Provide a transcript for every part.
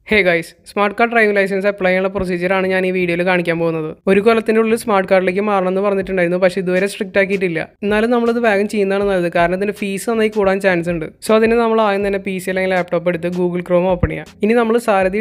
Hey guys, smart card driving licence apply ചെയ്യാനുള്ള പ്രൊസീജിയറാണ് ഞാൻ ഈ വീഡിയോയിൽ കാണിക്കാൻ പോകുന്നത്. ഒരു കൊല്ലത്തിനുള്ളിൽ സ്മാർട്ട് കാർഡിലേക്ക് മാറണമെന്ന് പറഞ്ഞിട്ടുണ്ടായിരുന്നു, പക്ഷേ ഇതുവരെ സ്ട്രിക്റ്റ് ആക്കിയിട്ടില്ല. എന്നാലും നമ്മളത് വേഗം ചെയ്യുന്നതാണ് നല്ലത്, കാരണം ഇതിന്റെ ഫീസ് നന്നായി കൂടാൻ ചാൻസ് ഉണ്ട്. സോ അതിന് നമ്മൾ ആദ്യം തന്നെ PC അല്ലെങ്കിൽ ലാപ്ടോപ്പ് എടുത്ത് ഗൂഗിൾ ക്രോം ഓപ്പൺ ചെയ്യാം. ഇനി നമ്മൾ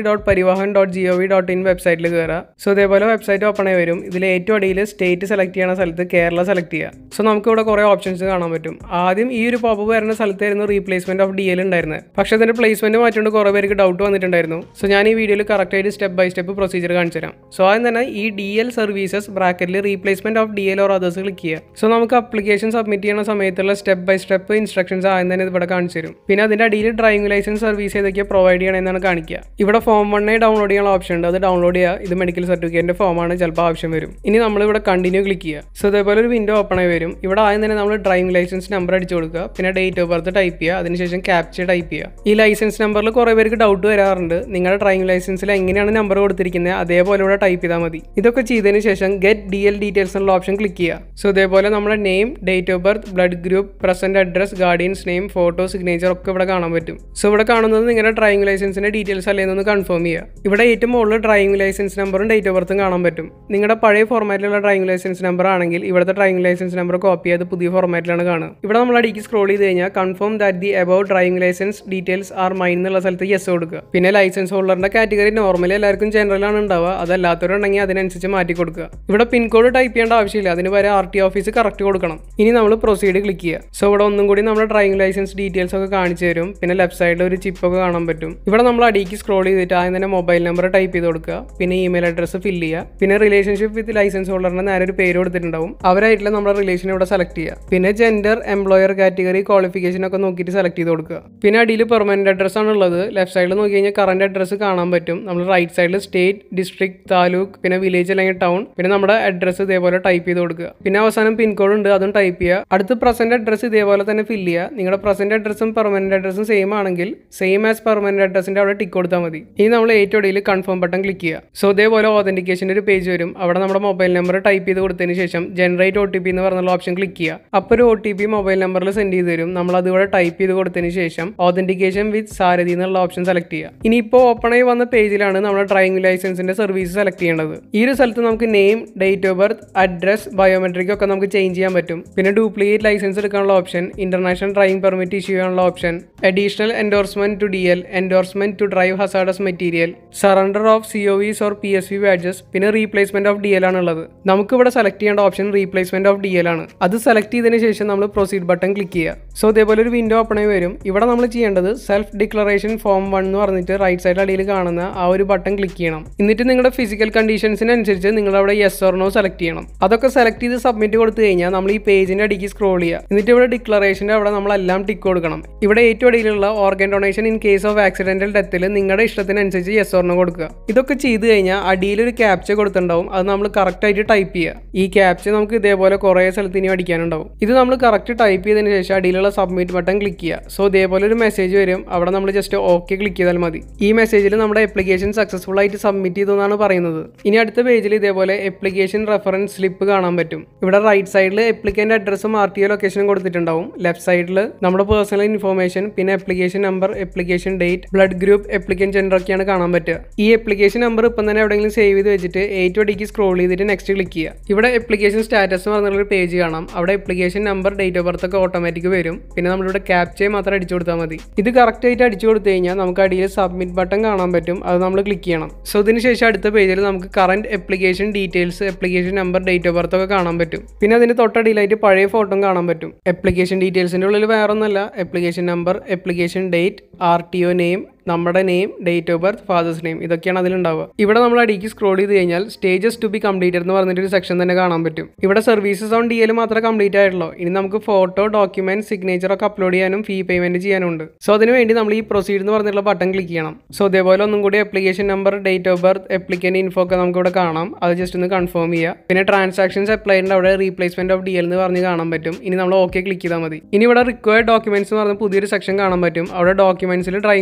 saradi.parivahan.gov.in വെബ്സൈറ്റിൽ കയറുക. സോ ഇതേപോലെ വെബ്സൈറ്റ് ഓപ്പൺ ആയി വരും. ഇതിൽ ഏറ്റവും അടിയിൽ സ്റ്റേറ്റ് സെലക്ട് ചെയ്യുന്ന സ്ഥലത്ത് കേരള സെലക്ട് ചെയ്യുക. സോ നമുക്ക് ഇവിടെ കുറേ ഓപ്ഷൻസ് കാണാൻ പറ്റും. ആദ്യം ഈ ഒരു പോപ്പ് വരുന്ന സ്ഥലത്തായിരുന്നു റീപ്ലേസ്മെന്റ് ഓഫ് DL ഉണ്ടായിരുന്നത്. പക്ഷേ അതിന്റെ പ്ലേസ്മെന്റ് മാറ്റിക്കൊണ്ട് കുറേ പേർക്ക് ഡൗട്ട് വന്നിട്ടുണ്ടായിരുന്നു. സോ ഞാൻ ഈ വീഡിയോയിൽ കറക്റ്റായിട്ട് സ്റ്റെപ്പ് ബൈ സ്റ്റെപ്പ് പ്രൊസീജിയർ കാണിച്ചു തരാം. സോ ആദ്യം തന്നെ ഈ DL സർവീസസ് ബ്രാക്കറ്റിൽ replacement of DL or others click ചെയ്യുക. സോ നമുക്ക് അപ്ലിക്കേഷൻ സബ്മിറ്റ് ചെയ്യുന്ന സമയത്തുള്ള സ്റ്റെപ്പ് ബൈ സ്റ്റെപ്പ് ഇൻസ്ട്രക്ഷൻസ് ആദ്യം തന്നെ ഇവിടെ കാണിച്ചു തരും. പിന്നെ അതിന്റെ അടിയിൽ ഡ്രൈവിംഗ് ലൈസൻസ് സർവീസ് ഏതൊക്കെ പ്രൊവൈഡ് ചെയ്യണമെന്നാണ് കാണിക്കുക. ഇവിടെ ഫോം 1 ഡൗൺലോഡ് ചെയ്യാനുള്ള ഓപ്ഷൻ ഉണ്ട്, അത് ഡൗൺലോഡ് ചെയ്യുക. ഇത് മെഡിക്കൽ സർട്ടിഫിക്കറ്റിന്റെ ഫോമാണ്, ചിലപ്പോൾ ആവശ്യം വരും. ഇനി നമ്മൾ ഇവിടെ കണ്ടിന്യൂ ക്ലിക്ക് ചെയ്യുക. സോ ഇതേപോലെ ഒരു വിൻഡോ ഓപ്പൺ ആയി വരും. ഇവിടെ ആദ്യം തന്നെ നമ്മൾ ഡ്രൈവിംഗ് ലൈസൻസ് നമ്പർ അടിച്ചു കൊടുക്കുക, പിന്നെ ഡേറ്റ് ഓഫ് ബർത്ത് ടൈപ്പ് ചെയ്യുക, അതിനുശേഷം ക്യാപ്ചർ ടൈപ്പ് ചെയ്യുക. ഈ ലൈസൻസ് നമ്പറിൽ കുറേ പേർക്ക് ഡൗട്ട് വരാറുണ്ട്, നിങ്ങളുടെ ഡ്രൈവിംഗ് ലൈസൻസിൽ എങ്ങനെയാണ് നമ്പർ കൊടുത്തിരിക്കുന്നത് അതേപോലെ ഇവിടെ ടൈപ്പ് ചെയ്താൽ മതി. ഇതൊക്കെ ചെയ്തതിന് ശേഷം ഗെറ്റ് DL ഡീറ്റെയിൽസ് എന്നുള്ള ഓപ്ഷൻ ക്ലിക്ക് ചെയ്യുക. സോ ഇതേപോലെ നമ്മുടെ name, date of birth, blood group, present address, guardian's name, photo, signature ഒക്കെ ഇവിടെ കാണാൻ പറ്റും. സോ ഇവിടെ കാണുന്നത് നിങ്ങളുടെ ഡ്രൈവിംഗ് ലൈസൻസിന്റെ ഡീറ്റെയിൽസ് അല്ലേന്ന് കൺഫേം ചെയ്യുക. ഇവിടെ ഏറ്റവും മുകളിൽ ഡ്രൈവിംഗ് ലൈസൻസ് നമ്പറും ഡേറ്റ് ഓഫ് ബർത്തും കാണാൻ പറ്റും. നിങ്ങളുടെ പഴയ ഫോർമാറ്റിലുള്ള ഡ്രൈവിംഗ് ലൈസൻസ് നമ്പർ ആണെങ്കിൽ ഇവിടുത്തെ ഡ്രൈവിംഗ് ലൈസൻസ് നമ്പർ കോപ്പി ചെയ്ത് പുതിയ ഫോർമാറ്റിലാണ് കാണുക. ഇവിടെ നമ്മൾ അടിക്ക് സ്ക്രോൾ ചെയ്ത് കഴിഞ്ഞാൽ confirm that the about driving licence details are mine എന്നുള്ള സ്ഥലത്ത് യെസ് കൊടുക്കുക. പിന്നെ ലൈസൻസ് ഹോൾഡറിന്റെ കാറ്റഗറി നോർമലി എല്ലാവർക്കും ജനറൽ ആണ് ഉണ്ടാവുക, അതല്ലാത്തവരുണ്ടെങ്കിൽ അതിനനുസരിച്ച് മാറ്റി കൊടുക്കുക. ഇവിടെ പിൻകോഡ് ടൈപ്പ് ചെയ്യേണ്ട ആവശ്യമില്ല, അതിന് വരെ RT ഓഫീസ് കറക്റ്റ് കൊടുക്കണം. ഇനി നമ്മൾ പ്രൊസീഡ് ക്ലിക്ക് ചെയ്യുക. സോ ഇവിടെ ഒന്നും കൂടി നമ്മുടെ ഡ്രൈവിംഗ് ലൈസൻസ് ഡീറ്റെയിൽസ് ഒക്കെ കാണിച്ചു തരും. പിന്നെ ലെഫ്റ്റ് സൈഡിൽ ഒരു ചിപ്പ് ഒക്കെ കാണാൻ പറ്റും. ഇവിടെ നമ്മൾ അടിക്ക് സ്ക്രോൾ ചെയ്തിട്ട് ആദ്യം തന്നെ മൊബൈൽ നമ്പർ ടൈപ്പ് ചെയ്ത് കൊടുക്കുക, പിന്നെ ഇമെയിൽ അഡ്രസ്സ് ഫില്ല് ചെയ്യുക, പിന്നെ റിലേഷൻഷിപ്പ് വിത്ത് ലൈസൻസ് ഹോൾഡറിന്റെ നേരെ ഒരു പേര് കൊടുത്തിട്ടുണ്ടാവും, അവരായിട്ടുള്ള നമ്മുടെ റിലേഷൻ ഇവിടെ സെലക്ട് ചെയ്യുക. പിന്നെ ജെൻഡർ, എംപ്ലോയർ കാറ്റഗറി, ക്വാളിഫിക്കേഷൻ ഒക്കെ നോക്കിയിട്ട് സെലക്ട് ചെയ്ത് കൊടുക്കുക. പിന്നെ അടിയിൽ പെർമനന്റ് അഡ്രസ് ആണ് ഉള്ളത്. ലെഫ്റ്റ് സൈഡിൽ നോക്കി കഴിഞ്ഞാൽ കറന്റ് അഡ്രസ്സ് കാണാൻ പറ്റും. നമ്മൾ റൈറ്റ് സൈഡിൽ സ്റ്റേറ്റ്, ഡിസ്ട്രിക്ട്, താലൂക്ക്, പിന്നെ വില്ലേജ് അല്ലെങ്കിൽ ടൗൺ, പിന്നെ നമ്മുടെ അഡ്രസ്സ് ഇതേപോലെ ടൈപ്പ് ചെയ്ത് കൊടുക്കുക. പിന്നെ അവസാനം പിൻകോഡ് ഉണ്ട്, അതും ടൈപ്പ് ചെയ്യുക. അടുത്ത് പ്രസന്റ് അഡ്രസ്സ് ഇതേപോലെ തന്നെ ഫില്ല് ചെയ്യുക. നിങ്ങളുടെ പ്രസന്റ് അഡ്രസ്സും പെർമനന്റ് അഡ്രസ്സും സെയിം ആണെങ്കിൽ സെയിം ആസ് പെർമനന്റ് അഡ്രസ്സിന്റെ അവിടെ ടിക്ക് കൊടുത്താൽ മതി. ഇനി നമ്മൾ ഏറ്റവും ഇടയിൽ കൺഫേം ബട്ടൺ ക്ലിക്ക് ചെയ്യുക. സോ ഇതേപോലെ ഓതന്റിക്കേഷൻ്റെ ഒരു പേജ് വരും. അവിടെ നമ്മുടെ മൊബൈൽ നമ്പർ ടൈപ്പ് ചെയ്ത് കൊടുത്തതിന് ശേഷം ജനറേറ്റ് OTP എന്ന് പറഞ്ഞുള്ള ഓപ്ഷൻ ക്ലിക്ക് ചെയ്യുക. അപ്പോൾ ഒരു OTP മൊബൈൽ നമ്പറിൽ സെൻഡ് ചെയ്ത് തരും. നമ്മൾ അതിവിടെ ടൈപ്പ് ചെയ്ത് കൊടുത്തതിന് ശേഷം ഓതന്റിക്കേഷൻ വിത്ത് സാരഥി എന്നുള്ള ഓപ്ഷൻ സെലക്ട് ചെയ്യുക. ഇനിയിപ്പോൾ ഓപ്പൺ ആയി വന്ന പേജിലാണ് നമ്മുടെ ഡ്രൈവിംഗ് ലൈസൻസിന്റെ സർവീസ് സെലക്ട് ചെയ്യേണ്ടത്. ഈ ഒരു സ്ഥലത്ത് നമുക്ക് name, date of birth, address, biometric ഒക്കെ നമുക്ക് ചേഞ്ച് ചെയ്യാൻ പറ്റും. പിന്നെ ഡ്യൂപ്ലിക്കേറ്റ് ലൈസൻസ് എടുക്കാനുള്ള option, international driving permit issue ചെയ്യാനുള്ള option, additional endorsement to DL, endorsement to drive hazardous material, surrender of COVs or PSV badges, പിന്നെ റീപ്ലേസ്മെന്റ് ഓഫ് DL ആണുള്ളത്. നമുക്ക് ഇവിടെ സെലക്ട് ചെയ്യേണ്ട ഓപ്ഷൻ റീപ്ലേസ്മെന്റ് ഓഫ് DL ആണ്. അത് select ചെയ്തതിന് ശേഷം നമ്മൾ പ്രൊസീഡ് ബട്ടൺ ക്ലിക്ക് ചെയ്യുക. സോ ഇതേപോലെ ഒരു വിൻഡോ ഓപ്പൺ ആയി വരും. ഇവിടെ നമ്മൾ ചെയ്യേണ്ടത് സെൽഫ് ഡിക്ലറേഷൻ ഫോം 1 എന്ന് പറഞ്ഞിട്ട് റൈറ്റ് സൈഡിൽ അടിയിൽ കാണുന്ന ആ ഒരു ബട്ടൺ ക്ലിക്ക് ചെയ്യണം. എന്നിട്ട് നിങ്ങളുടെ ഫിസിക്കൽ കണ്ടീഷൻസിനനുസരിച്ച് നിങ്ങൾ അവിടെ യെസ് ഓർ നോ സെലക്ട് ചെയ്യണം. അതൊക്കെ സെലക്ട് ചെയ്ത് സബ്മിറ്റ് കൊടുത്തു കഴിഞ്ഞാൽ നമ്മൾ ഈ പേജിന്റെ അടിക്ക് സ്ക്രോൾ ചെയ്യുക. എന്നിട്ട് ഇവിടെ ഡിക്ലറേഷന്റെ അവിടെ നമ്മളെല്ലാം ടിക്ക് കൊടുക്കണം. ഇവിടെ ഏറ്റവും അടിയിലുള്ള organ donation in case of accidental ഡെത്തിൽ നിങ്ങളുടെ ഇഷ്ടത്തിനനുസരിച്ച് യെസ് ഓർ നോ കൊടുക്കുക. ഇതൊക്കെ ചെയ്ത് കഴിഞ്ഞാൽ അടിയിലൊരു ക്യാപ്ച കൊടുത്തിട്ടുണ്ടാവും, അത് നമ്മൾ കറക്റ്റ് ആയിട്ട് ടൈപ്പ് ചെയ്യുക. ഈ ക്യാപ്ച നമുക്ക് ഇതേപോലെ കുറേ സ്ഥലത്ത് ഇനി അടിക്കാനുണ്ടാവും. ഇത് നമ്മൾ കറക്റ്റ് ടൈപ്പ് ചെയ്തതിന് ശേഷം അടിയിലുള്ള സബ്മിറ്റ് ബട്ടൺ ക്ലിക്ക് ചെയ്യുക. സോ ഇതേപോലെ ഒരു മെസ്സേജ് വരും. അവിടെ നമ്മൾ ജസ്റ്റ് ഓക്കെ ക്ലിക്ക് ചെയ്താൽ മതി. ഈ മെസ്സേജിൽ നമ്മുടെ ആപ്ലിക്കേഷൻ സക്സസ്ഫുൾ ആയിട്ട് സബ്മിറ്റ് ചെയ്തു എന്നാണ് പറയുന്നത്. ഇനി അടുത്ത പേജിൽ ഇതേപോലെ ആപ്ലിക്കേഷൻ റെഫറൻസ് സ്ലിപ്പ് കാണാൻ പറ്റും. ഇവിടെ റൈറ്റ് സൈഡിൽ ആപ്ലിക്കന്റ് അഡ്രസ്സും RTO ലൊക്കേഷനും കൊടുത്തിട്ടുണ്ടാവും. ലെഫ്റ്റ് സൈഡിൽ നമ്മുടെ പേഴ്സണൽ ഇൻഫോർമേഷൻ, പിന്നെ application number, application date, blood group, applicant gender ഒക്കെയാണ് കാണാൻ പറ്റുക. ഈ ആപ്ലിക്കേഷൻ നമ്പർ ഇപ്പം തന്നെ എവിടെയെങ്കിലും സേവ് ചെയ്ത് വെച്ചിട്ട് ഏറ്റവും അടിക്ക് സ്ക്രോൾ ചെയ്തിട്ട് നെക്സ്റ്റ് ക്ലിക്ക് ചെയ്യുക. ഇവിടെ ആപ്ലിക്കേഷൻ സ്റ്റാറ്റസ് എന്ന് പറഞ്ഞൊരു പേജ് കാണാം. അവിടെ application number, date of birth ഒക്കെ ഓട്ടോമാറ്റിക് വരും. പിന്നെ നമ്മളിവിടെ ക്യാപ്ചയെ മാത്രം അടിച്ചു കൊടുത്താൽ മതി. ഇത് കറക്റ്റ് ആയിട്ട് അടിച്ചു കൊടുത്തു കഴിഞ്ഞാൽ നമുക്ക് അടിയിൽ സബ്മിറ്റ് ബട്ടൺ കാണാൻ പറ്റും, അത് നമ്മൾ ക്ലിക്ക് ചെയ്യണം. സോ ഇതിന് ശേഷം അടുത്ത പേജിൽ നമുക്ക് current application details, application number, date of birth ഒക്കെ കാണാൻ പറ്റും. പിന്നെ അതിന് തൊട്ടടിയിലായിട്ട് പഴയ ഫോട്ടോ കാണാൻ പറ്റും. ആപ്ലിക്കേഷൻ ഡീറ്റെയിൽസിന്റെ ഉള്ളിൽ വേറെ ഒന്നല്ല, application number, application date, RTO name, നമ്മുടെ name, date of birth, father's name, ഇതൊക്കെയാണ് അതിലുണ്ടാവുക. ഇവിടെ നമ്മൾ അടിക്ക് സ്ക്രോൾ ചെയ്ത് കഴിഞ്ഞാൽ സ്റ്റേജസ് ടു ബി കംപ്ലീറ്റഡ് എന്ന് പറഞ്ഞിട്ട് ഒരു സെക്ഷൻ തന്നെ കാണാൻ പറ്റും. ഇവിടെ സർവീസസ് ഓൺ DL മാത്രമേ കംപ്ലീറ്റ് ആയിട്ടുള്ളൂ. ഇനി നമുക്ക് ഫോട്ടോ, ഡോക്യുമെന്റ്, സിഗ്നേച്ചർ ഒക്കെ അപ്ലോഡ് ചെയ്യാനും ഫീ പേയ്മെന്റ് ചെയ്യാനുണ്ട്. സോ അതിന് വേണ്ടി നമ്മൾ ഈ പ്രൊസീഡ് എന്ന് പറഞ്ഞിട്ടുള്ള ബട്ടൺ ക്ലിക്ക് ചെയ്യണം. സോ ഇതേപോലെ ഒന്നും കൂടി application number, date of birth, applicant info ഒക്കെ നമുക്ക് ഇവിടെ കാണാം. അത് ജസ്റ്റ് ഒന്ന് കൺഫേം ചെയ്യുക. പിന്നെ ട്രാൻസാക്ഷൻസ് അപ്ലൈഡ് അവിടെ റീപ്ലേസ്മെന്റ് ഓഫ് DL എന്ന് പറഞ്ഞ് കാണാൻ പറ്റും. ഇനി നമ്മൾ ഓക്കെ ക്ലിക്ക് ചെയ്താൽ മതി. ഇനി ഇവിടെ റിക്വയർഡ് ഡോക്യുമെന്റ്സ് എന്ന് പറഞ്ഞ പുതിയൊരു സെക്ഷൻ കാണാൻ പറ്റും. അവിടെ ഡോക്യുമെന്റ്സിൽ ഡ്രൈവിംഗ് ലൈസൻസും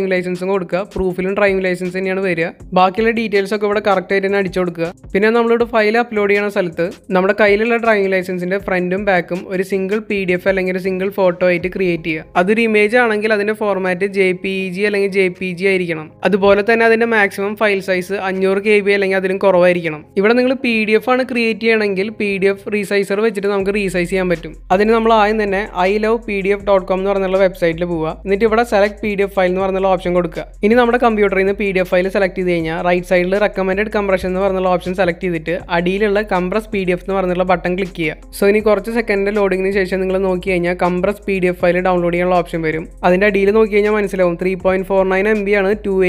കൊടുക്കുക. പ്രൂഫിലും ഡ്രൈവിംഗ് ലൈസൻസ് തന്നെയാണ് വരിക. ബാക്കിയുള്ള ഡീറ്റെയിൽസ് ഒക്കെ ഇവിടെ കറക്റ്റ് ആയിട്ട് തന്നെ അടിച്ചു കൊടുക്കുക. പിന്നെ നമ്മളിവിടെ ഫയൽ അപ്ലോഡ് ചെയ്യുന്ന സ്ഥലത്ത് നമ്മുടെ കയ്യിലുള്ള ഡ്രൈവിംഗ് ലൈസൻസിന്റെ ഫ്രണ്ടും ബാക്കും ഒരു സിംഗിൾ PDF അല്ലെങ്കിൽ ഒരു സിംഗിൾ ഫോട്ടോ ആയിട്ട് ക്രിയേറ്റ് ചെയ്യുക. അതൊരു ഇമേജ് ആണെങ്കിൽ അതിന്റെ ഫോർമാറ്റ് JPEG അല്ലെങ്കിൽ JPG ആയിരിക്കണം. അതുപോലെ തന്നെ അതിന്റെ മാക്സിമം ഫയൽ സൈസ് 500 KB അല്ലെങ്കിൽ അതിലും കുറവായിരിക്കണം. ഇവിടെ നിങ്ങൾ PDF ആണ് ക്രിയേറ്റ് ചെയ്യണമെങ്കിൽ PDF റീസൈസർ വെച്ചിട്ട് നമുക്ക് റീസൈസ് ചെയ്യാൻ പറ്റും. അതിന് നമ്മൾ ആദ്യം തന്നെ ilovepdf.com എന്ന് പറഞ്ഞുള്ള വെബ്സൈറ്റിൽ പോവുക. എന്നിട്ട് ഇവിടെ സെലക്ട് PDF ഫയൽ എന്ന് പറഞ്ഞുള്ള ഓപ്ഷൻ കൊടുക്കുക. ഇനി നമ്മുടെ കമ്പ്യൂട്ടറിൽ നിന്ന് PDF ഫയൽ സെലക്ട് ചെയ്ത് കഴിഞ്ഞാൽ റൈറ്റ് സൈഡിൽ റെക്കമെൻഡഡ് കംപ്രഷൻ എന്ന് പറഞ്ഞുള്ള ഓപ്ഷൻ സെലക്ട് ചെയ്തിട്ട് അടിയിലുള്ള കംപ്രസ് PDF എന്ന് പറഞ്ഞുള്ള ബട്ടൺ ക്ലിക്ക് ചെയ്യുക. സോ ഇനി കുറച്ച് സെക്കൻഡിന്റെ ലോഡിങ്ങിന് ശേഷം നിങ്ങൾ നോക്കി കഴിഞ്ഞാൽ കംപ്രസ് PDF ഫയൽ ഡൗൺലോഡ് ചെയ്യാനുള്ള ഓപ്ഷൻ വരും. അതിന്റെ അടിയിൽ നോക്കി കഴിഞ്ഞാൽ മനസ്സിലാവും 3.49 MB ആണ്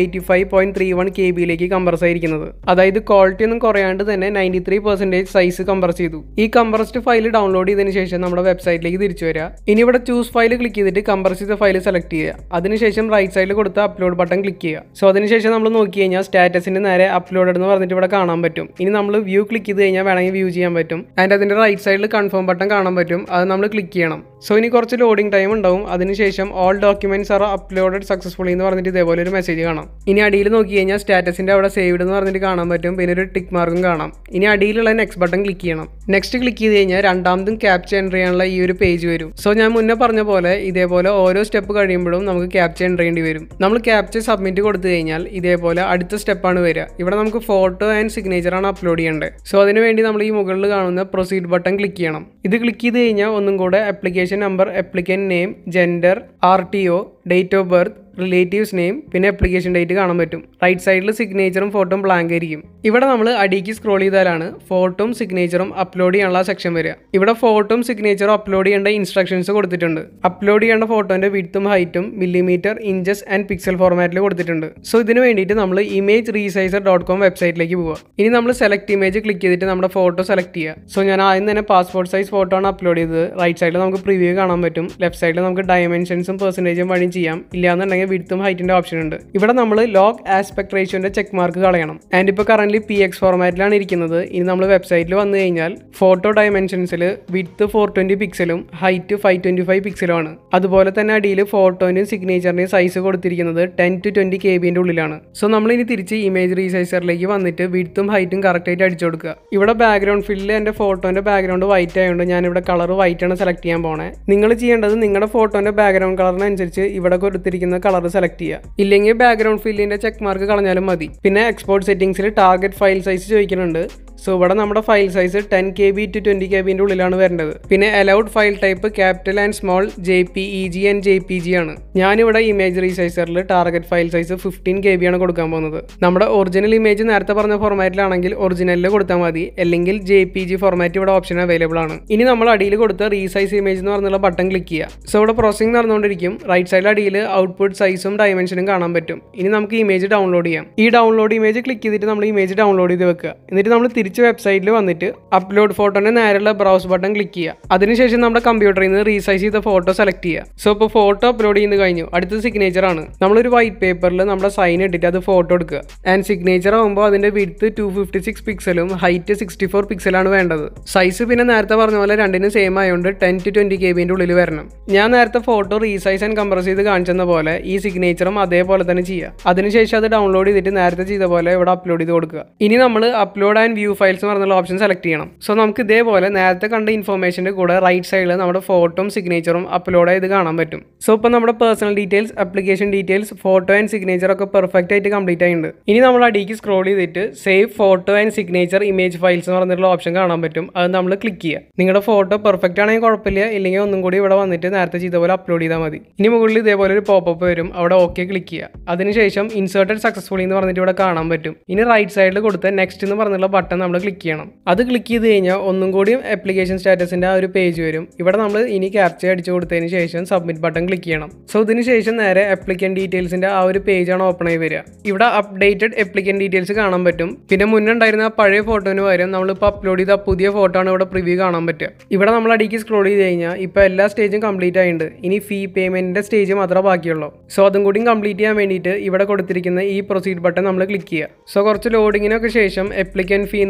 285.31 KB കംപ്രസ് ആയിരിക്കുന്നത്. അതായത് ക്വാളിറ്റി ഒന്നും കുറയാണ്ട് തന്നെ 93% സൈസ് കംപ്രസ് ചെയ്തു. ഈ കംപ്രസ്ഡ് ഫയൽ ഡൗൺലോഡ് ചെയ്തതിനു ശേഷം നമ്മുടെ വെബ്സൈറ്റിലേക്ക് തിരിച്ചു വരിക. ഇനി ഇവിടെ ചൂസ് ഫയൽ ക്ലിക്ക് ചെയ്തിട്ട് കംപ്രസ് ചെയ്ത ഫയൽ സെലക്ട് ചെയ്യുക. അതിനുശേഷം റൈറ്റ് സൈഡിൽ കൊടുത്ത അപ്ലോഡ് ബട്ടൺ ക്ലിക്ക് ചെയ്യുക. സോ അതിനുശേഷം നമ്മൾ നോക്കി കഴിഞ്ഞാൽ സ്റ്റാറ്റസിന്റെ നേരെ അപ്ലോഡ് എന്ന് പറഞ്ഞിട്ട് ഇവിടെ കാണാൻ പറ്റും. ഇനി നമ്മൾ വ്യൂ ക്ലിക്ക് ചെയ്ത് കഴിഞ്ഞാൽ വേണമെങ്കിൽ വ്യൂ ചെയ്യാൻ പറ്റും. ആൻഡ് അതിന്റെ റൈറ്റ് സൈഡിൽ കൺഫേം ബട്ടൺ കാണാൻ പറ്റും. അത് നമ്മൾ ക്ലിക്ക് ചെയ്യണം. സോ ഇനി കുറച്ച് ലോഡിംഗ് ടൈം ഉണ്ടാവും. അതിനുശേഷം all documents are uploaded successfully എന്ന് പറഞ്ഞിട്ട് ഇതേപോലെ ഒരു മെസ്സേജ് കാണാം. ഇനി അടിയിൽ നോക്കി കഴിഞ്ഞാൽ സ്റ്റാറ്റസിന്റെ അവിടെ സേവ്ഡ് എന്ന് പറഞ്ഞിട്ട് കാണാൻ പറ്റും. പിന്നെ ഒരു ടിക്ക് മാർക്കും കാണാം. ഇനി അടിയിലുള്ള നെക്സ്റ്റ് ബട്ടൺ ക്ലിക്ക് ചെയ്യണം. നെക്സ്റ്റ് ക്ലിക്ക് ചെയ്ത് കഴിഞ്ഞാൽ രണ്ടാമതും ക്യാപ്ച എൻ്റർ ചെയ്യാനുള്ള ഈ ഒരു പേജ് വരും. സോ ഞാൻ മുന്നേ പറഞ്ഞ പോലെ ഇതേപോലെ ഓരോ സ്റ്റെപ്പ് കഴിയുമ്പോഴും നമുക്ക് ക്യാപ്ച എൻ്റർ ചെയ്യേണ്ടി വരും. നമ്മൾ ക്യാപ്ച സബ്മിറ്റ് കൊടുത്തു കഴിഞ്ഞാൽ ഇതേപോലെ അടുത്ത സ്റ്റെപ്പാണ് വരിക. ഇവിടെ നമുക്ക് ഫോട്ടോ ആൻഡ് സിഗ്നേച്ചർ ആണ് അപ്ലോഡ് ചെയ്യേണ്ടത്. സോ അതിനുവേണ്ടി നമ്മൾ ഈ മുകളിൽ കാണുന്ന പ്രൊസീഡ് ബട്ടൺ ക്ലിക്ക് ചെയ്യണം. ഇത് ക്ലിക്ക് ചെയ്ത് കഴിഞ്ഞാൽ ഒന്നും കൂടെ application number, applicant name, gender, RTO, date of birth, relative's name, പിന്നെ ആപ്ലിക്കേഷൻ ഡേറ്റ് കാണാൻ പറ്റും. റൈറ്റ് സൈഡിൽ സിഗ്നേച്ചറും ഫോട്ടോയും ബ്ലാങ്ക് ആയിരിക്കും. ഇവിടെ നമ്മൾ അടിക്ക് സ്ക്രോൾ ചെയ്താലാണ് ഫോട്ടോയും സിഗ്നേച്ചറും അപ്ലോഡ് ചെയ്യാനുള്ള സെക്ഷൻ വരിക. ഇവിടെ ഫോട്ടോയും സിഗ്നേച്ചറും അപ്ലോഡ് ചെയ്യേണ്ട ഇൻസ്ട്രക്ഷൻസ് കൊടുത്തിട്ടുണ്ട്. അപ്ലോഡ് ചെയ്യേണ്ട ഫോട്ടോന്റെ വിഡ്ത്തും ഹൈറ്റും മില്ലിമീറ്റർ, ഇഞ്ചസ് ആൻഡ് പിക്സൽ ഫോർമാറ്റിൽ കൊടുത്തിട്ടുണ്ട്. സോ ഇതിന് വേണ്ടിയിട്ട് നമ്മൾ imageresizer.com വെബ്സൈറ്റിലേക്ക് പോവുക. ഇനി നമ്മൾ സെലക്ട് ഇമേജ് ക്ലിക്ക് ചെയ്തിട്ട് നമ്മുടെ ഫോട്ടോ സെലക്ട് ചെയ്യുക. സോ ഞാൻ ആദ്യം തന്നെ പാസ്പോർട്ട് സൈസ് ഫോട്ടോ ആണ് അപ്ലോഡ് ചെയ്തത്. റൈറ്റ് സൈഡിൽ നമുക്ക് പ്രിവ്യൂ കാണാൻ പറ്റും. ലെഫ്റ്റ് സൈഡിൽ നമുക്ക് ഡയമെൻഷൻസും പെർസെൻറ്റേജും വഴി ചെയ്യാം. ഇല്ലാന്നുണ്ടെങ്കിൽ വിഡ്ത്തും ഹൈറ്റിന്റെ ഓപ്ഷൻ ഉണ്ട്. ഇവിടെ നമ്മൾ ലോഗ് ആസ്പെക്ട് റേഷ്യോന്റെ ചെക്ക് മാർക്ക് കളയണം. ആൻഡ് ഇപ്പോൾ കറന്റ് PX ഫോർമാറ്റിലാണ് ഇരിക്കുന്നത്. ഇനി നമ്മൾ വെബ്സൈറ്റിൽ വന്നു കഴിഞ്ഞാൽ ഫോട്ടോ ഡയമെൻഷൻസിൽ വിഡ്ത്ത് 420 പിക്സലും ഹൈറ്റ് 525 പിക്സലും ആണ്. അതുപോലെ തന്നെ അടിയിൽ ഫോട്ടോന്റെയും സിഗ്നേച്ചറിന്റെയും സൈസ് കൊടുത്തിരിക്കുന്നത് 10 to 20 KB ഉള്ളിലാണ്. സോ നമ്മൾ ഇനി തിരിച്ച് ഇമേജ് റീസൈസറിലേക്ക് വന്നിട്ട് വിഡ്ത്തും ഹൈറ്റും കറക്റ്റ് ആയിട്ട് അടിച്ചു കൊടുക്കുക. ഇവിടെ ബാക്ക്ഗ്രൗണ്ട് ഫില്ലിൽ എൻ്റെ ഫോട്ടോന്റെ ബാക്ക്ഗ്രൗണ്ട് വൈറ്റ് ആയതുകൊണ്ട് ഞാൻ ഇവിടെ കളർ വൈറ്റ് ആണ് സെലക്ട് ചെയ്യാൻ പോണേ. നിങ്ങൾ ചെയ്യേണ്ടത് നിങ്ങളുടെ ഫോട്ടോന്റെ ബാക്ക്ഗ്രൗണ്ട് കളറിനനുസരിച്ച് ഇവിടെ കൊടുത്തിരിക്കുന്ന കളർ സെലക്ട് ചെയ്യുക. ഇല്ലെങ്കിൽ ബാക്ക്ഗ്രൗണ്ട് ഫില്ലിന്റെ ചെക്ക് മാർക്ക് കളഞ്ഞാലും മതി. പിന്നെ എക്സ്പോർട്ട് സെറ്റിംഗ്സിൽ ടാർഗറ്റ് ഫയൽ സൈസ് ചോദിക്കുന്നുണ്ട്. സോ ഇവിടെ നമ്മുടെ file size 10 KB to 20 KB ഉള്ളിലാണ് വരേണ്ടത്. പിന്നെ allowed file type capital and small, JPEG and JPG ആണ്. ഞാനിവിടെ ഇമേജ് റീസൈസറിൽ ടാർഗറ്റ് ഫയൽ സൈസ് 15 KB ആണ് കൊടുക്കാൻ പോകുന്നത്. നമ്മുടെ ഒറിജിനൽ ഇമേജ് നേരത്തെ പറഞ്ഞ ഫോർമാറ്റിലാണെങ്കിൽ ഒറിജിനലിൽ കൊടുത്താൽ മതി. അല്ലെങ്കിൽ JPG ഫോർമാറ്റ് ഇവിടെ ഓപ്ഷൻ അവൈലബിൾ ആണ്. ഇനി നമ്മൾ അടിയിൽ കൊടുത്ത റീസൈസ് ഇമേജ് എന്ന് പറഞ്ഞുള്ള ബട്ടൺ ക്ലിക്ക് ചെയ്യുക. സോ ഇവിടെ പ്രോസസിംഗ് നടന്നുകൊണ്ടിരിക്കും. റൈറ്റ് സൈഡിൽ അടിയിൽ ഔട്ട്പുട്ട് സൈസും ഡയമെൻഷനും കാണാൻ പറ്റും. ഇനി നമുക്ക് ഇമേജ് ഡൗൺലോഡ് ചെയ്യാം. ഈ ഡൗൺലോഡ് ഇമേജ് ക്ലിക്ക് ചെയ്തിട്ട് നമ്മൾ ഇമേജ് ഡൗൺലോഡ് ചെയ്ത് വെക്കുക. എന്നിട്ട് നമ്മൾ വെബ്സൈറ്റിൽ വന്നിട്ട് അപ്ലോഡ് ഫോട്ടോന്റെ നേരെയുള്ള ബ്രൗസ് ബട്ടൺ ക്ലിക്ക് ചെയ്യുക. അതിനുശേഷം നമ്മുടെ കമ്പ്യൂട്ടറിൽ നിന്ന് റീസൈസ് ചെയ്ത ഫോട്ടോ സെലക്ട് ചെയ്യുക. സോ ഇപ്പോൾ ഫോട്ടോ അപ്ലോഡ് ചെയ്യുന്നത് കഴിഞ്ഞു. അടുത്ത സിഗ്നേച്ചർ ആണ്. നമ്മളൊരു വൈറ്റ് പേപ്പറിൽ നമ്മുടെ സൈൻ ഇട്ടിട്ട് അത് ഫോട്ടോ എടുക്കുക. ആൻഡ് സിഗ്നേച്ചർ ആകുമ്പോൾ അതിന്റെ വിഡ്ത്ത് 256 പിക്സലും ഹൈറ്റ് 64 പിക്സലാണ് വേണ്ടത്. സൈസ് പിന്നെ നേരത്തെ പറഞ്ഞ പോലെ രണ്ടിനും സെയിം ആയതുകൊണ്ട് 10 to 20 KB ഉള്ളിൽ വരണം. ഞാൻ നേരത്തെ ഫോട്ടോ റീസൈസ് ആൻഡ് കംപ്രസ് ചെയ്ത് കാണിച്ചെന്ന പോലെ ഈ സിഗ്നേച്ചറും അതേപോലെ തന്നെ ചെയ്യുക. അതിനുശേഷം അത് ഡൗൺലോഡ് ചെയ്തിട്ട് നേരത്തെ ചെയ്ത പോലെ ഇവിടെ അപ്ലോഡ് ചെയ്ത് കൊടുക്കുക. ഇനി നമ്മൾ അപ്ലോഡ് ആൻഡ് വ്യൂ ഫയൽസ് പറഞ്ഞുള്ള ഓപ്ഷൻ സെലക്ട് ചെയ്യണം. സോ നമുക്ക് ഇതേപോലെ നേരത്തെ കണ്ട ഇൻഫോർമേഷന്റെ കൂടെ റൈറ്റ് സൈഡിൽ നമ്മുടെ ഫോട്ടോയും സിഗ്നേച്ചറും അപ്ലോഡ് ചെയ്ത് കാണാൻ പറ്റും. സോ ഇപ്പോൾ നമ്മുടെ personal details, application details, photo and signature ഒക്കെ പെർഫെക്റ്റ് ആയിട്ട് കംപ്ലീറ്റ് ആയിട്ടുണ്ട്. ഇനി നമ്മൾ അടിക്ക് സ്ക്രോൾ ചെയ്തിട്ട് save photo and signature image files എന്ന് പറഞ്ഞിട്ടുള്ള ഓപ്ഷൻ കാണാൻ പറ്റും. അത് നമ്മൾ ക്ലിക്ക് ചെയ്യുക. നിങ്ങളുടെ ഫോട്ടോ പെർഫെക്റ്റ് ആണെങ്കിൽ കുഴപ്പമില്ല. ഇല്ലെങ്കിൽ ഒന്നും കൂടി ഇവിടെ വന്നിട്ട് നേരത്തെ ചെയ്ത പോലെ അപ്ലോഡ് ചെയ്താൽ മതി. ഇനി മുകളിൽ ഇതേപോലെ ഒരു പോപ്പപ്പ് വരും. അവിടെ ഓക്കെ ക്ലിക്ക് ചെയ്യുക. അതിനുശേഷം ഇൻസേർട്ടഡ് സക്സസ്ഫുള്ളി എന്ന് പറഞ്ഞിട്ട് ഇവിടെ കാണാൻ പറ്റും. ഇനി റൈറ്റ് സൈഡിൽ കൊടുത്ത നെക്സ്റ്റ് എന്ന് പറഞ്ഞുള്ള ബട്ടൺ നമ്മൾ ക്ലിക്ക് ചെയ്യണം. അത് ക്ലിക്ക് ചെയ്ത് കഴിഞ്ഞാൽ ഒന്നും കൂടി ആപ്ലിക്കേഷൻ സ്റ്റാറ്റസിന്റെ ആ ഒരു പേജ് വരും. ഇവിടെ നമ്മൾ ഇനി ക്യാപ്ച അടിച്ചു കൊടുത്തതിന് ശേഷം സബ്മിറ്റ് ബട്ടൺ ക്ലിക്ക് ചെയ്യണം. സോ ഇതിന് ശേഷം നേരെ ആപ്ലിക്കൻ ഡീറ്റെയിൽസിന്റെ ആ ഒരു പേജാണ് ഓപ്പൺ ആയി വരിക. ഇവിടെ അപ്ഡേറ്റഡ് ആപ്ലിക്കൻ ഡീറ്റെയിൽസ് കാണാൻ പറ്റും. പിന്നെ മുന്നേ ഉണ്ടായിരുന്ന ആ പഴയ ഫോട്ടോന് പകരം നമ്മളിപ്പോൾ അപ്ലോഡ് ചെയ്ത പുതിയ ഫോട്ടോ ആണ് ഇവിടെ പ്രിവ്യൂ കാണാൻ പറ്റുക. ഇവിടെ നമ്മൾ അടിക്ക് സ്ക്രോൾ ചെയ്ത് കഴിഞ്ഞാൽ ഇപ്പോൾ എല്ലാ സ്റ്റേജും കംപ്ലീറ്റ് ആയിട്ടുണ്ട്. ഇനി ഫീ പേയ്മെന്റിന്റെ സ്റ്റേജ് മാത്രമേ ബാക്കിയുള്ളൂ. സോ അതും കൂടി കംപ്ലീറ്റ് ചെയ്യാൻ വേണ്ടിയിട്ട് ഇവിടെ കൊടുത്തിരിക്കുന്ന ഈ പ്രൊസീഡ് ബട്ടൺ നമ്മൾ ക്ലിക്ക് ചെയ്യുക. സോ കുറച്ച് ലോഡിങ്ങിനൊക്കെ ശേഷം ആപ്ലിക്കൻ ഫീ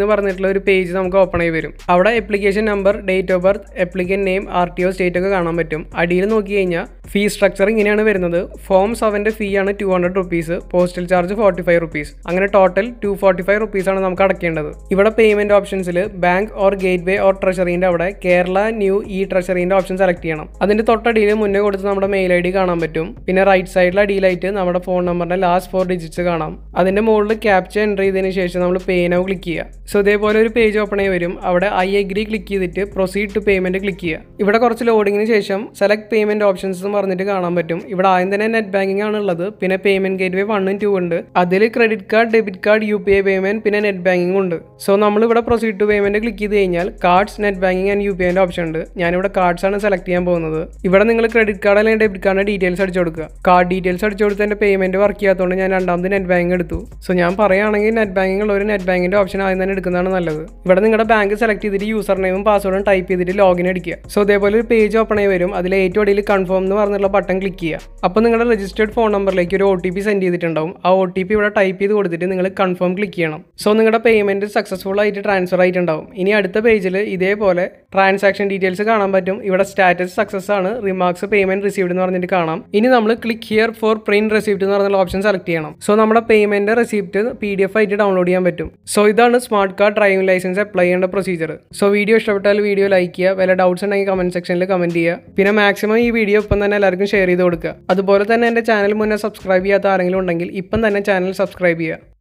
എന്ന് പറഞ്ഞിട്ടുള്ള ഒരു പേജ് നമുക്ക് ഓപ്പൺ ആയി വരും. അവിടെ application number, date of birth, applicant name, RTO state ഒക്കെ കാണാൻ പറ്റും. അടിയിൽ നോക്കി കഴിഞ്ഞാൽ ഫീ സ്ട്രക്ചർ ഇങ്ങനെയാണ് വരുന്നത്. ഫോം 7ന്റെ ഫീ ആണ് 200 റുപ്പീസ്, പോസ്റ്റൽ ചാർജ് 45 റുപ്പീസ്, അങ്ങനെ ടോട്ടൽ 245 റുപ്പീസ് ആണ് നമുക്ക് അടയ്ക്കേണ്ടത്. ഇവിടെ പേയ്മെന്റ് ഓപ്ഷൻസിൽ bank or gateway or ട്രഷറിന്റെ അവിടെ കേരള ന്യൂ ഇ ട്രഷറിന്റെ ഓപ്ഷൻ സെലക്ട് ചെയ്യണം. അതിന്റെ തൊട്ടടിയിൽ മുന്നേ കൊടുത്ത് നമ്മുടെ മെയിൽ ID കാണാൻ പറ്റും. പിന്നെ റൈറ്റ് സൈഡിൽ അടിയിലായിട്ട് നമ്മുടെ ഫോൺ നമ്പറിന്റെ ലാസ്റ്റ് 4 ഡിജിറ്റ്സ് കാണാം. അതിന്റെ മുകളിൽ ക്യാപ്ച എൻ്റർ ചെയ്തതിന് ശേഷം നമ്മൾ പേ നൗ ക്ലിക്ക് ചെയ്യുക. സോ ഇതേപോലെ ഒരു പേജ് ഓപ്പൺ ആയി വരും. അവിടെ ഐ അഗ്രി ക്ലിക്ക് ചെയ്തിട്ട് പ്രൊസീഡ് ടു പേയ്മെന്റ് ക്ലിക്ക് ചെയ്യുക. ഇവിടെ കുറച്ച് ലോഡിങ്ങിന് ശേഷം സെലക്ട് പേയ്മെന്റ് ഓപ്ഷൻസ് എന്ന് പറഞ്ഞിട്ട് കാണാൻ പറ്റും. ഇവിടെ ആദ്യം തന്നെ നെറ്റ് ബാങ്കിങ് ആണ് ഉള്ളത്. പിന്നെ പേയ്മെന്റ് ഗേറ്റ് വേ 1 ഉം 2 ഉണ്ട്. അതിൽ credit card, debit card, UPI payment, പിന്നെ നെറ്റ് ബാങ്കിങ് ഉണ്ട്. സോ നമ്മൾ ഇവിടെ പ്രൊസീഡ് ടു പേയ്മെന്റ് ക്ലിക്ക് ചെയ്ത് കഴിഞ്ഞാൽ കാർഡ്സ്, നെറ്റ് ബാങ്കിങ് ആൻഡ് UPIന്റെ ഓപ്ഷൻ ഉണ്ട്. ഞാനിവിടെ കാർഡ്സ് ആണ് സെലക്ട് ചെയ്യാൻ പോകുന്നത്. ഇവിടെ നിങ്ങൾ ക്രെഡിറ്റ് കാർഡ് അല്ലെങ്കിൽ ഡെബിറ്റ് കാർഡിന്റെ ഡീറ്റെയിൽസ് അടിച്ചു കൊടുക്കുക. കാർഡ് ഡീറ്റെയിൽസ് അടിച്ചു കൊടുത്ത് എൻ്റെ പേയ്മെന്റ് വർക്ക് ചെയ്യാത്തതുകൊണ്ട് ഞാൻ രണ്ടാമത് നെറ്റ് ബാങ്കിങ് എടുത്തു. സോ ഞാൻ പറയുകയാണെങ്കിൽ നെറ്റ് ബാങ്കിങ് ഉള്ള ഒരു നെറ്റ് ബാങ്കിന്റെ ഓപ്ഷൻ ആദ്യം തന്നെ എടുക്കുന്നതാണ് നല്ലത്. ഇവിടെ നിങ്ങളുടെ ബാങ്ക് സെലക്ട് ചെയ്തിട്ട് യൂസർ നെയിമും പാസ്വേഡും ടൈപ്പ് ചെയ്തിട്ട് ലോഗിൻ അടിക്കുക. സോ ഇതേപോലെ ഒരു പേജ് ഓപ്പൺ ആയി വരും. അതിൽ ഏറ്റവും അടിയിൽ കൺഫേം എന്ന് പറഞ്ഞുള്ള ബട്ടൺ ക്ലിക്ക് ചെയ്യുക. അപ്പോൾ നിങ്ങളുടെ രജിസ്റ്റേർഡ് ഫോൺ നമ്പറിലേക്ക് ഒരു OTP സെൻഡ് ചെയ്തിട്ടുണ്ടാവും. ആ OTP ഇവിടെ ടൈപ്പ് ചെയ്ത് കൊടുത്തിട്ട് നിങ്ങൾ കൺഫേം ക്ലിക്ക് ചെയ്യണം. സോ നിങ്ങളുടെ പേയ്മെന്റ് സക്സസ്ഫുൾ ആയിട്ട് ട്രാൻസ്ഫർ ആയിട്ടുണ്ടാവും. ഇനി അടുത്ത പേജിൽ ഇതേപോലെ ട്രാൻസാക്ഷൻ ഡീറ്റെയിൽസ് കാണാൻ പറ്റും. ഇവിടെ സ്റ്റാറ്റസ് സക്സസ് ആണ്, റിമാർക്സ് പേയ്മെന്റ് റിസീവ്ഡ് എന്ന് പറഞ്ഞിട്ട് കാണാം. ഇനി നമ്മൾ click here for print receipt എന്ന് പറഞ്ഞുള്ള ഓപ്ഷൻ സെലക്ട് ചെയ്യണം. സോ നമ്മുടെ പേയ്മെന്റ് റെസിപ്റ്റ് PDF ആയിട്ട് ഡൗൺലോഡ് ചെയ്യാൻ പറ്റും. സോ ഇതാണ് smart card driving licence apply ചെയ്യേണ്ട പ്രൊസീജിയർ. സോ വീഡിയോ ഇഷ്ടപ്പെട്ടാൽ വീഡിയോ ലൈക്ക് ചെയ്യുക. വല്ല ഡൗട്ട്സ് ഉണ്ടെങ്കിൽ കമന്റ് സെക്ഷനിൽ കമന്റ് ചെയ്യുക. പിന്നെ മാക്സിമം ഈ വീഡിയോ ഇപ്പം തന്നെ എല്ലാവർക്കും ഷെയർ ചെയ്ത് കൊടുക്കുക. അതുപോലെ തന്നെ എൻ്റെ ചാനൽ മുന്നേ സബ്സ്ക്രൈബ് ചെയ്യാത്ത ആരെങ്കിലും ഉണ്ടെങ്കിൽ ഇപ്പം തന്നെ ചാനൽ സബ്സ്ക്രൈബ് ചെയ്യുക.